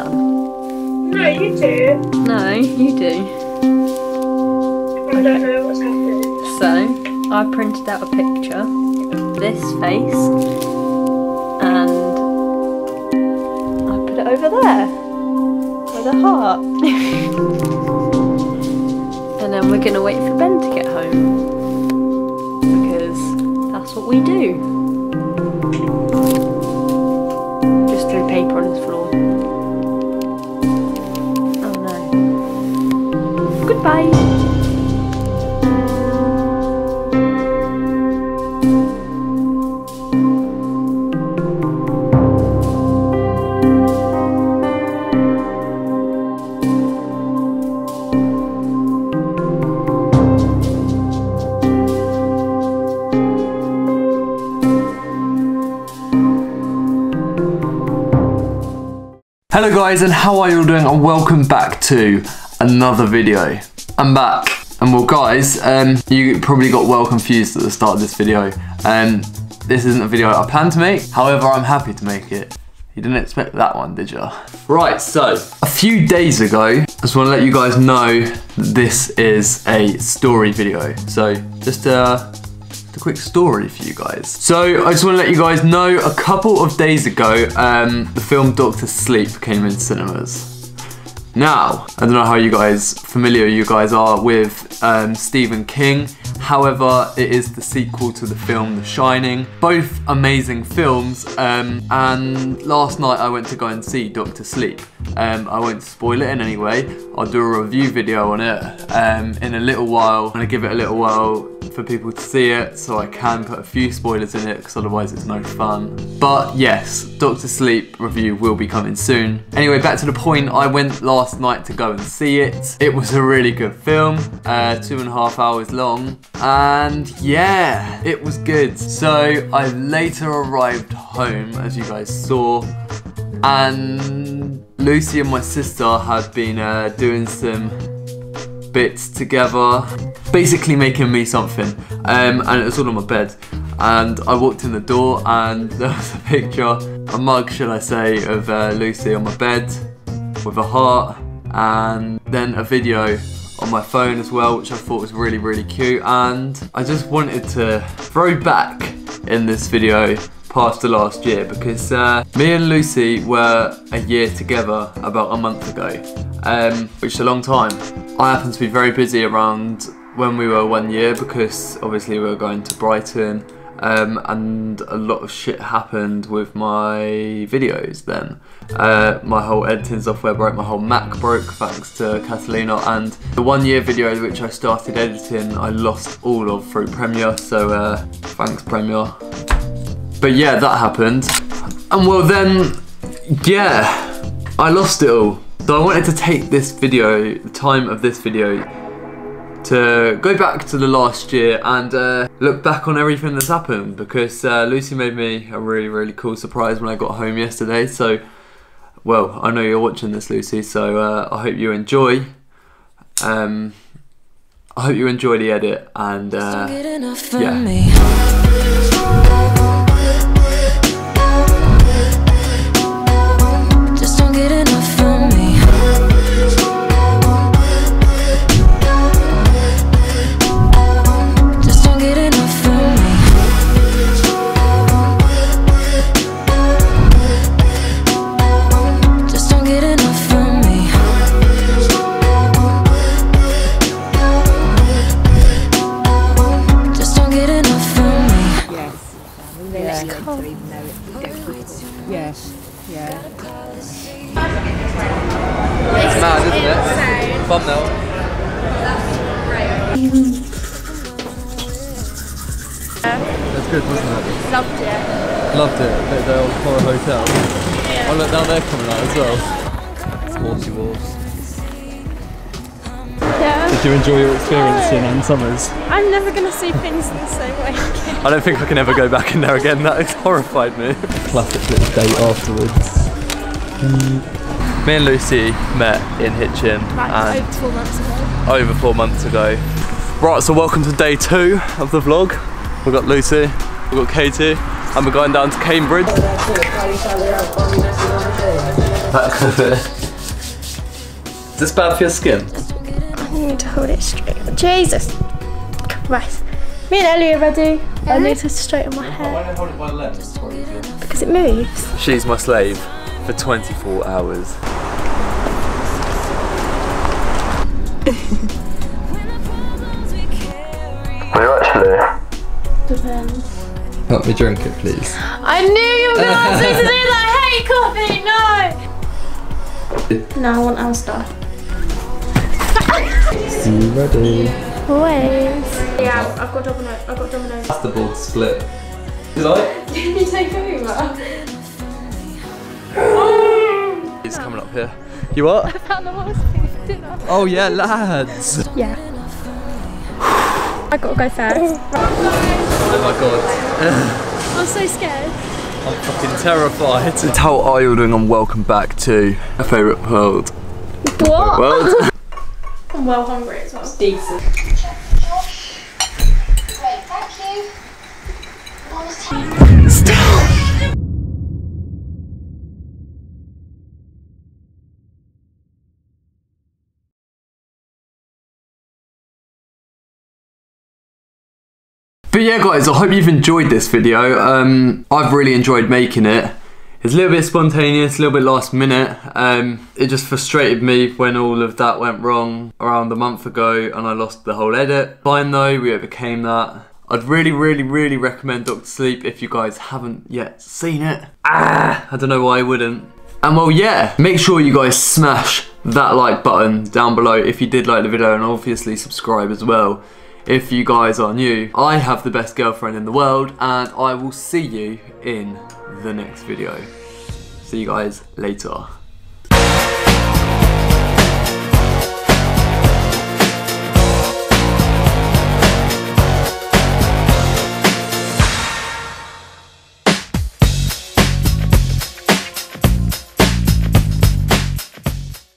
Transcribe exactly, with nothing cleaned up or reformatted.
done? No, you do. No, you do. I don't know what's happening. So, I printed out a picture of this face and I put it over there with a heart. And then we're gonna wait for Ben to get home because that's what we do. Just threw paper on his floor. Oh no. Goodbye. Hello guys, and how are you all doing, and welcome back to another video. I'm back, and well guys, um, you probably got well confused at the start of this video. Um, this isn't a video I planned to make, however I'm happy to make it. You didn't expect that one, did you? Right, so, a few days ago, I just want to let you guys know that this is a story video. So, just uh, a quick story for you guys. So I just want to let you guys know, a couple of days ago, um, the film Doctor Sleep came in cinemas. Now, I don't know how you guys, familiar you guys are with um, Stephen King. However, it is the sequel to the film The Shining. Both amazing films, um, and last night I went to go and see Doctor Sleep. Um, I won't spoil it in any way. I'll do a review video on it um, in a little while. I'm gonna give it a little while for people to see it, so I can put a few spoilers in it, because otherwise it's no fun. But yes, Doctor Sleep review will be coming soon. Anyway, back to the point, I went last night to go and see it. It was a really good film, uh, two and a half hours long. And yeah, it was good. So I later arrived home, as you guys saw, and Lucy and my sister had been uh, doing some bits together, basically making me something, um, and it was all on my bed. And I walked in the door and there was a picture, a mug should I say, of uh, Lucy on my bed with a heart, and then a video on my phone as well, which I thought was really really cute. And I just wanted to throw back in this video past the last year, because uh, me and Lucy were a year together about a month ago, um, which is a long time. I happened to be very busy around when we were one year, because obviously we were going to Brighton, um, and a lot of shit happened with my videos then. Uh, my whole editing software broke, my whole Mac broke thanks to Catalina, and the one year video which I started editing I lost all of through Premiere, so uh, thanks Premiere. But yeah, that happened, and well then, yeah, I lost it all. So I wanted to take this video, the time of this video, to go back to the last year and uh, look back on everything that's happened, because uh, Lucy made me a really really cool surprise when I got home yesterday. So, well, I know you're watching this, Lucy, so uh, I hope you enjoy. Um, I hope you enjoy the edit, and uh, yeah. Yes, yeah. It's mad, isn't it? Thumbnail. That's good, wasn't it? Loved it. Loved it. Bit of the old horror hotel. Yeah. Oh look, now they're coming out as well. Horsey Wolves. Yeah. Did you enjoy your experience in Ann Summers? I'm never going to see things in the same way again. I don't think I can ever go back in there again. That has horrified me. Classic little date afterwards. Mm. Me and Lucy met in Hitchin. Like over four months ago. Over four months ago. Right, so welcome to day two of the vlog. We've got Lucy, we've got Katie, and we're going down to Cambridge. back of it. Is this bad for your skin? I need to hold it straight. Jesus Christ. Me and Ellie are ready. I need to straighten my hair. Why don't I hold it by the lens? Because it moves. She's my slave for twenty-four hours. Are you actually? Depends. Help me drink it, please. I knew you were going to ask me to do that. I hate coffee. No. No, I want Asda. Are you ready? Always. Yeah, I've got Domino's. I've got Domino's. That's the ball split. You like? Did you take over? He's coming up here. You what? I found the horse thing for dinner. Oh yeah, lads. Yeah. I gotta go first. Oh my god. I'm so scared. I'm fucking terrified. How are you doing and welcome back to my favourite world. What? World. I'm well hungry as well. Decent. Great, thank you. Stop. But yeah guys, I hope you've enjoyed this video. Um, I've really enjoyed making it. It's a little bit spontaneous, a little bit last minute. Um, it just frustrated me when all of that went wrong around a month ago and I lost the whole edit. Fine though, we overcame that. I'd really, really, really recommend Doctor Sleep if you guys haven't yet seen it. Ah, I don't know why I wouldn't. And well, yeah, make sure you guys smash that like button down below if you did like the video, and obviously subscribe as well if you guys are new. I have the best girlfriend in the world, and I will see you in the next video. See you guys later.